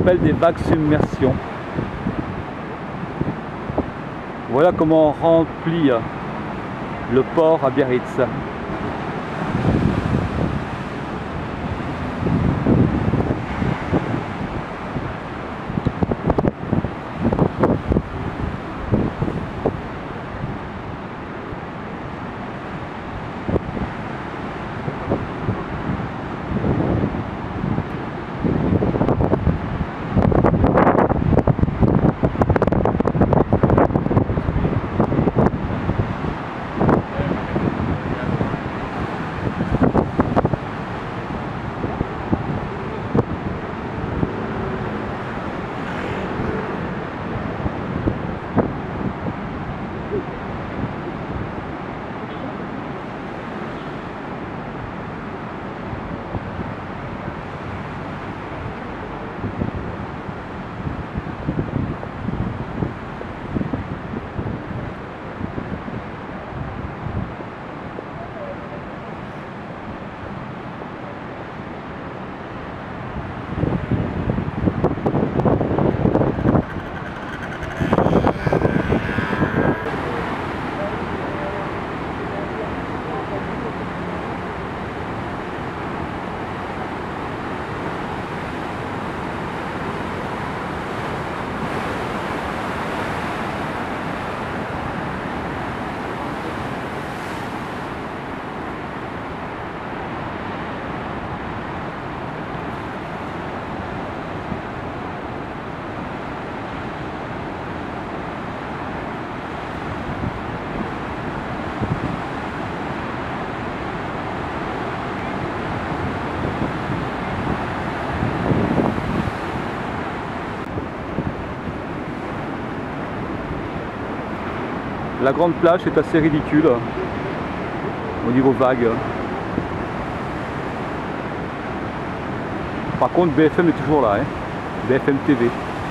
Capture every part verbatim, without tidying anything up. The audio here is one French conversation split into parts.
s'appelle des vagues submersion. Voilà comment on remplit le port à Biarritz. La grande plage est assez ridicule au niveau vague. Par contre B F M est toujours là, hein. B F M T V.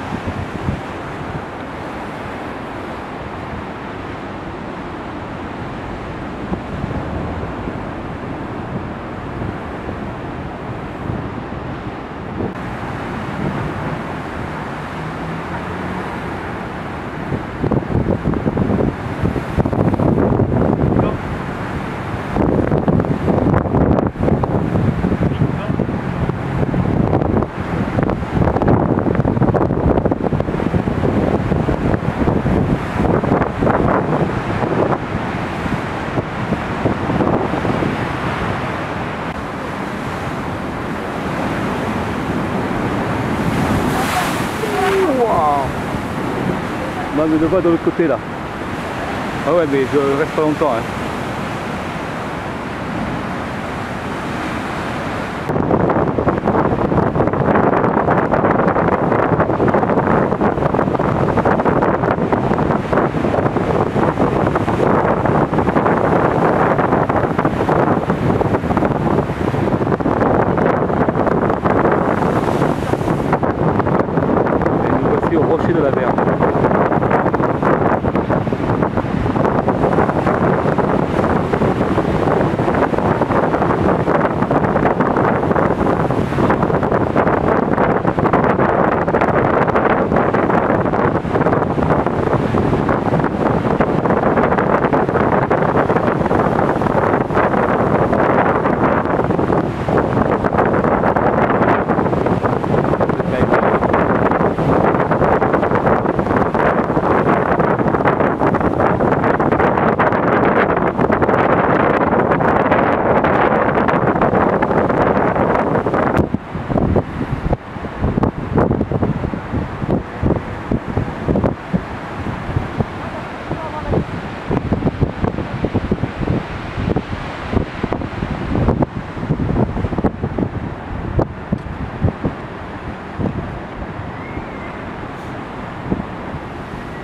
Non mais le vois de l'autre côté là. Ah ouais mais je reste pas longtemps hein. Et nous voici au rocher de la Vergne.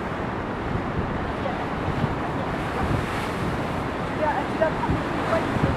Tu vas prendre